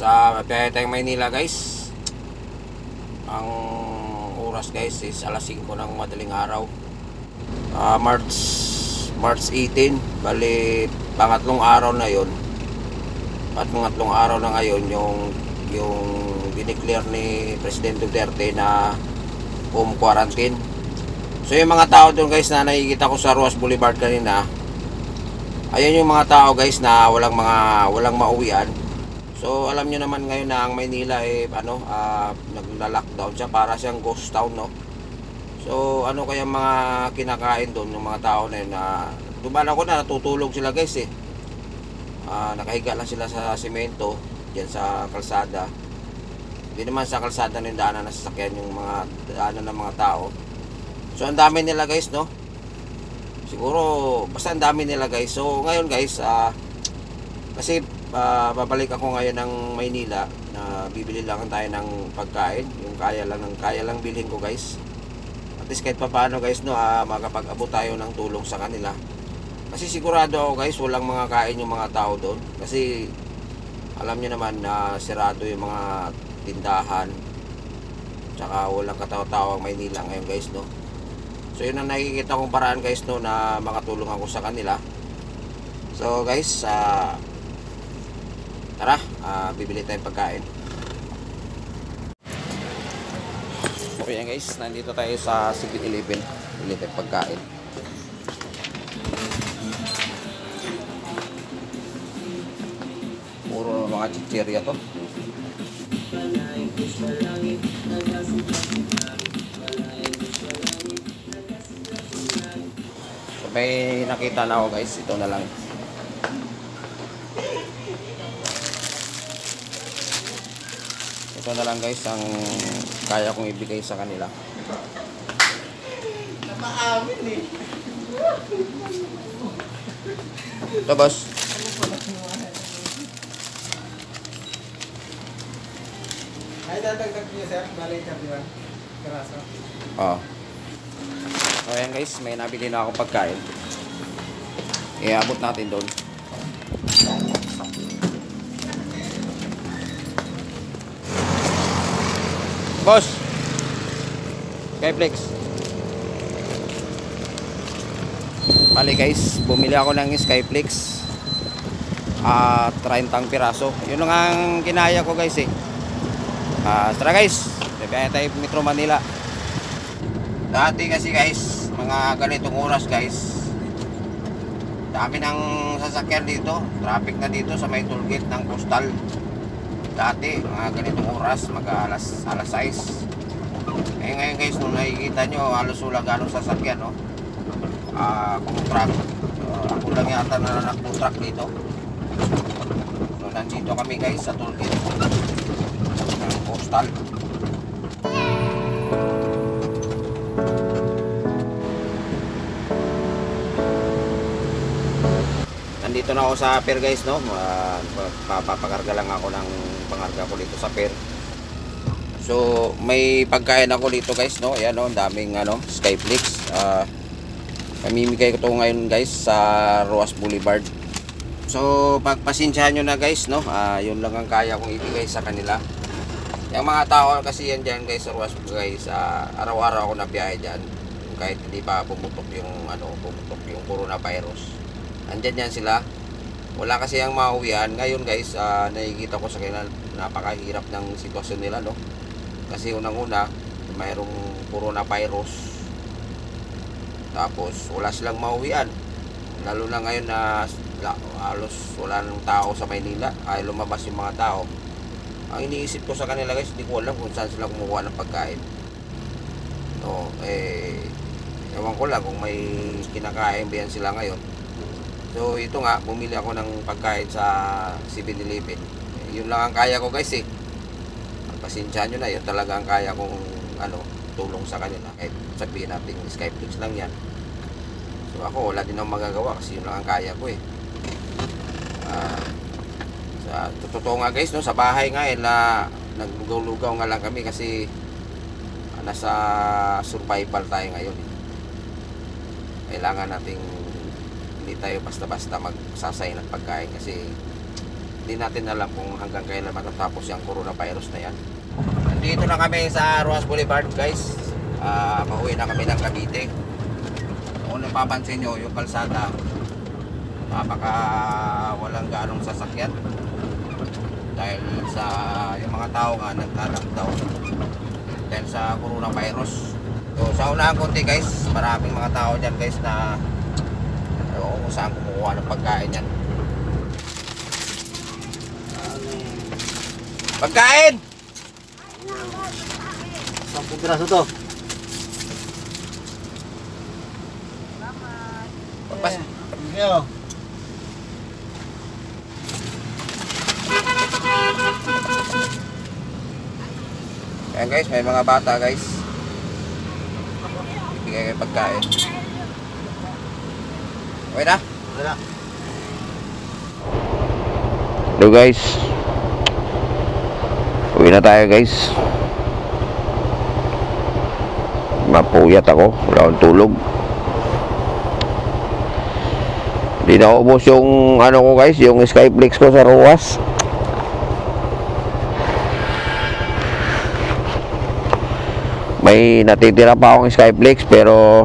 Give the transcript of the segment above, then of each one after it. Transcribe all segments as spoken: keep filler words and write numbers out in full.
uh, biyahe tayong Maynila guys. Ang oras guys is alas singko ng madaling araw. uh, March March eighteen. Bali pangatlong araw na yon. At pangatlong araw na ngayon yung yung dineclare ni President Duterte na home quarantine. So yung mga tao doon guys na nakikita ko sa Roas Boulevard kanina, ayan yung mga tao guys na walang mga walang mauwian. So alam nyo naman ngayon na ang Maynila eh ano, uh, nagla-lockdown siya, para siyang ghost town, no. So ano kaya mga kinakain doon ng mga tao na yun, na dumaan ako na natutulog sila guys eh. Uh, nakahiga lang sila sa simento diyan sa kalsada. Hindi naman sa kalsada ng daanan na sasakyan, yung mga daanan ng mga tao. So ang dami nila guys, no. Siguro basta ang dami nila guys. So ngayon guys, uh, kasi uh, babalik ako ngayon ng Maynila, na bibili lang tayo ng pagkain, yung kaya lang ng kaya lang bilhin ko guys. At least kahit paano guys, no, uh, makapag-abot tayo ng tulong sa kanila. Kasi sigurado ako guys, walang mga kain yung mga tao doon. Kasi alam niyo naman na uh, sirado yung mga tindahan. Tsaka walang katawa-tawa ang Maynila ngayon guys, no. So yun ang nakikita kong paraan guys, no, na makatulong ako sa kanila. So guys, uh, tara, uh, bibili tayong pagkain. Okay yan guys, nandito tayo sa seven eleven. Bibili tayong pagkain. Puro mga chichirya to. So, may nakita na ako guys, ito na lang. Ito na lang guys ang kaya kong ibigay sa kanila. Maamin eh. Ito boss. Ay, dadagdag niyo sir, balik ka diba? Karaso. Oo. So ayan guys, may nabili na akong pagkain. Iabot natin doon. Boss, Skyflex. Bali guys, bumili ako ng Skyflex at uh, thirty piraso. Yun lang ang kinaya ko guys eh. Uh, tara guys, bibigyan tayo Metro Manila. Dati kasi guys, mga ganitong oras guys, dami ng sasakyan dito. Traffic na dito sa may tollgate ng Coastal. Dati, mga ganitong oras, mag alas alas sais. Eh ngayon guys, nung nakikita nyo, halos wala ganong sasakyan, no? Ah, uh, truck. Uh, ako lang yata na nag-truck dito. So nandito kami guys sa tollgate ng Coastal. Nandito na ako sa pier guys, no. Uh, papakarga lang ako ng pangarga ko dito sa pier. So may pagkain ako dito guys, no. Ayan, no, daming ano, Skyflex. Uh, mamimigay ko to ngayon guys sa Roas Boulevard. So pagpasensyahan nyo na guys, no. Uh, yun lang ang kaya kong ibigay sa kanila. Yung mga tao kasi yan dyan guys sa Roas guys, uh, araw-araw ako na biyahe dyan. Kahit hindi pa pumutok yung ano, pumutok yung coronavirus, andyan yan sila. Wala kasi ang mauwian. Ngayon guys, uh, nakikita ko sa kanila, napakahirap ng sitwasyon nila, no. Kasi unang-una, mayroong coronavirus. Tapos wala silang mauwian. Lalo na ngayon na halos wala nang tao sa Maynila, ay lumabas yung mga tao. Ang iniisip ko sa kanila guys, hindi ko alam kung saan sila kumukuha ng pagkain. No, eh ewan ko lang kung may kinakain ba yan sila ngayon. So ito nga, bumili ako ng pagkain sa seven eleven. Eh, yun lang ang kaya ko guys eh. Pasensyahan nyo na, yun talaga ang kaya kong ano, tulong sa kanila. Kahit sabihin natin Skyflex lang yan. So ako wala din akong magagawa kasi yun lang ang kaya ko eh. Uh, sa totoo nga guys, no, sa bahay nga eh, na naglugaw-lugaw nga lang kami kasi uh, nasa survival tayo ngayon eh. Kailangan nating hindi tayo basta-basta magsasay ng pagkain kasi hindi hindi natin alam kung hanggang kailan matatapos yung coronavirus na yan. Nandito na kami sa Rojas Boulevard guys. Uh, Pauwi na kami ng Cavite. Kung napapansin nyo yung kalsada, napaka walang ganong sasakyan dahil sa yung mga tao nga nagta-lockdown dahil sa coronavirus. So sa unang konti guys, maraming mga tao dyan guys na kung saan kumukuha ng pagkain yan. Pagkain! Sampung piraso to. Pagpas. Yo. Ayan guys, may mga bata guys. Ibigay kayo pagkain. Okay na? Wala. Hello guys. Uwi na tayo guys. Mapuyat ako, wala akong tulog. Hindi na ubos yung ano ko guys, yung Skyflex ko sa Rojas. May natitira pa akong Skyflex pero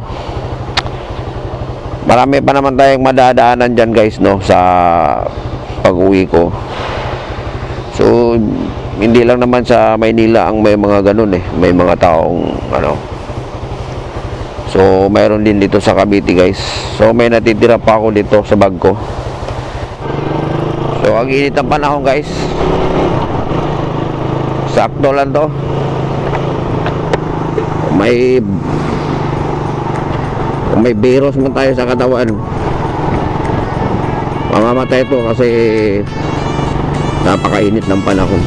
marami pa naman tayong madadaanan dyan guys no sa pag-uwi ko. So hindi lang naman sa Maynila ang may mga ganun eh, may mga taong ano. So mayroon din dito sa Cavite guys. So may natitira pa ako dito sa bag ko. So ang init ng panahon guys, sakto lang to. Kung may kung may virus man tayo sa katawan, mamamatay ito kasi napakainit ng panahon.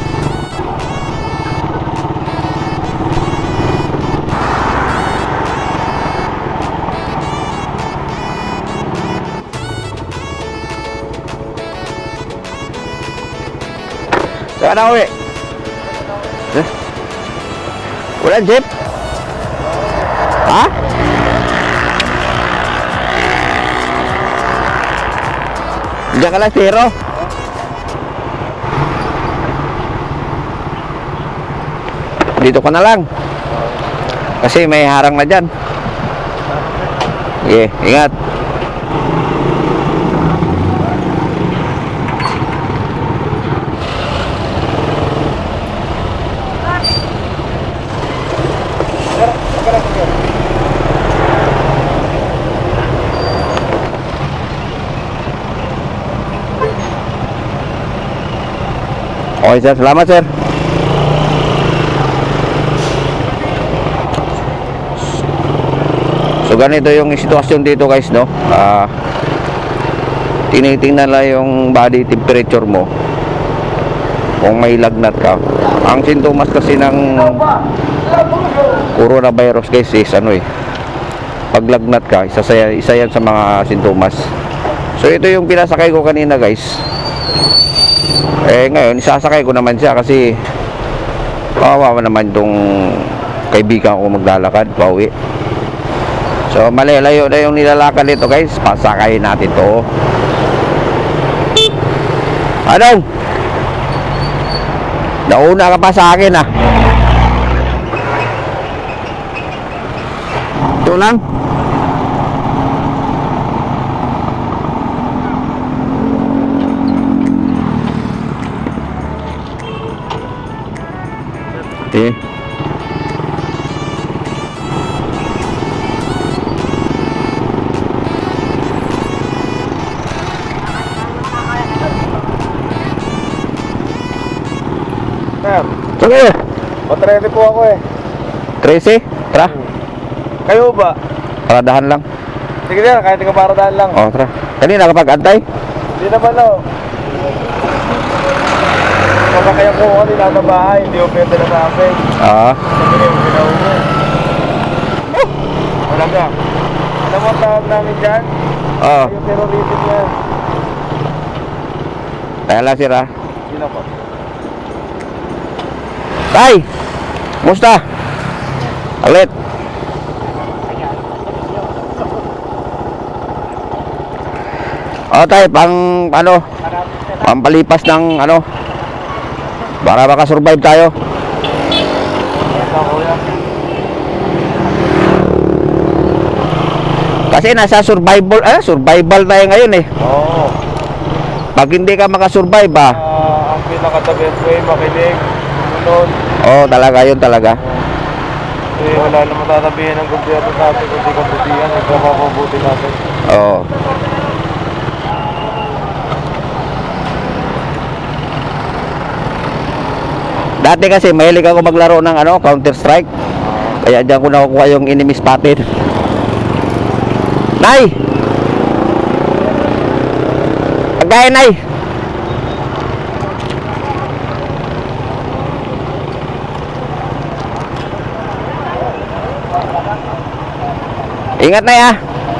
Saan na uwi? Huh? Walang jeep? Ha? Diyan ka lang zero? Dito ka na lang kasi may harang na dyan. Okay, ingat. Okay sir, salamat sir. So ganito yung sitwasyon dito guys no. uh, Tinitingnan lang yung body temperature mo kung may lagnat ka. Ang sintomas kasi ng coronavirus guys is ano eh, pag lagnat ka, isa, sa, isa yan sa mga sintomas. So ito yung pinasakay ko kanina guys. Eh ngayon isasakay ko naman siya kasi kawawa naman itong kaibigan ko maglalakad pauwi. So malalayo na yung nilalakad nito guys, pasakayin natin to. Anong? Nauna ka pa sa akin ah. Ito lang. Eh. Sir, Sige. patrete po ako eh. Tracy, tara. Kayo ba? Paradahan lang. Sige sir, kahit ikaw paradahan lang. Oh, tara. Kanina kapag-antay? Hindi naman oh. Baka kaya po ako nila sa bahay, hindi ko pwede na sa akin. Ah. Sabi niyo, ginawa mo. Wala ka. Alam mo ang tawag namin dyan? Oh. Yung terrorism yan. Kaya lang sir ah. Yun ako. Tay! Musta? Alit. Oh tay, pang ano? Marami sir. Pampalipas ng ano, para makasurvive tayo. Kasi nasa survival, eh, survival tayo ngayon eh. Oo. Pag hindi ka makasurvive ah. Ah, ang pinaka-the-best way, makinig, sumunod. Oo, talaga yun talaga. Eh, wala naman tatabihin ng gobyerno sa atin kundi kabutihan, nagpapabuti natin. Oo. Dati kasi mahilig ako maglaro ng ano, Counter Strike. Kaya diyan ko nakukuha yung enemy spotted. Nay! Pagkain, Nay! Ingat, Nay, ah!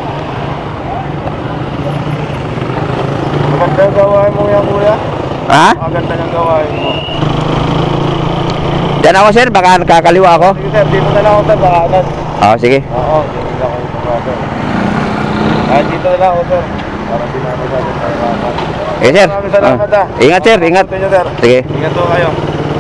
Maganda ang gawain mo yan, kuya. Ha? Maganda ang gawain mo. Diyan ako, sir. Baka nakakaliwa ako. Sige sir, dito na lang ako sir, bakanan. Oo, sige. Oo, dito na lang ako sir. Kahit dito na lang ako sir. Para di namin sa atin tayo bakanan. Eh, sir. Maraming salamat Ah. ah. Ingat, sir. Ingat. Ingat nyo, sir. Sige. Ingat po kayo.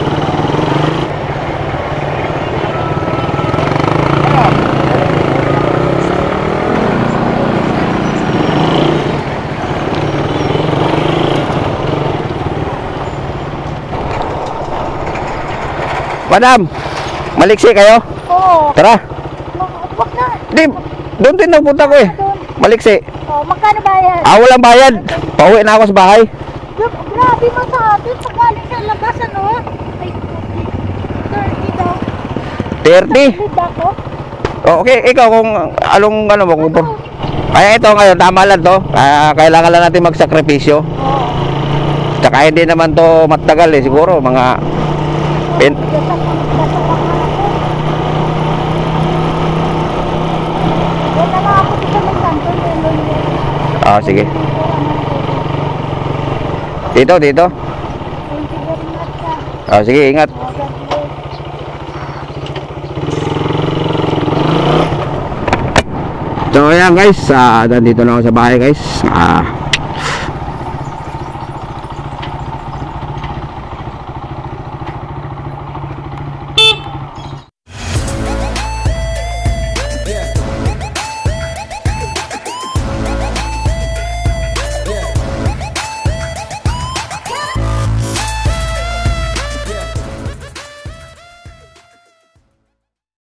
Madam, maliksi kayo? Oo. Tara. Mag- Wag na. Di, doon din nagpunta ko eh. Maliksi. Oh, magkano bayad? Ah, walang bayad. Pauwi na ako sa bahay. Gra- Grabe mo sa atin. Pagkaling sa labas, ano? Ay, thirty daw. thirty. Lead ako. Oh, okay, ikaw kung along ano mo kung Ano? kaya ito ngayon, tama lang to. Kaya kailangan lang natin magsakripisyo. Oo. Tsaka hindi naman to matagal eh. Siguro mga pin Gasap ang gasap ang anak ko. Doon na lang ako sa may kanto. Meron yun. Ah, sige. Dito, dito. Thank you very much, ah. Ah, sige, ingat. Oh, God bless. So ayan guys, ah, nandito na ako sa bahay guys. Ah,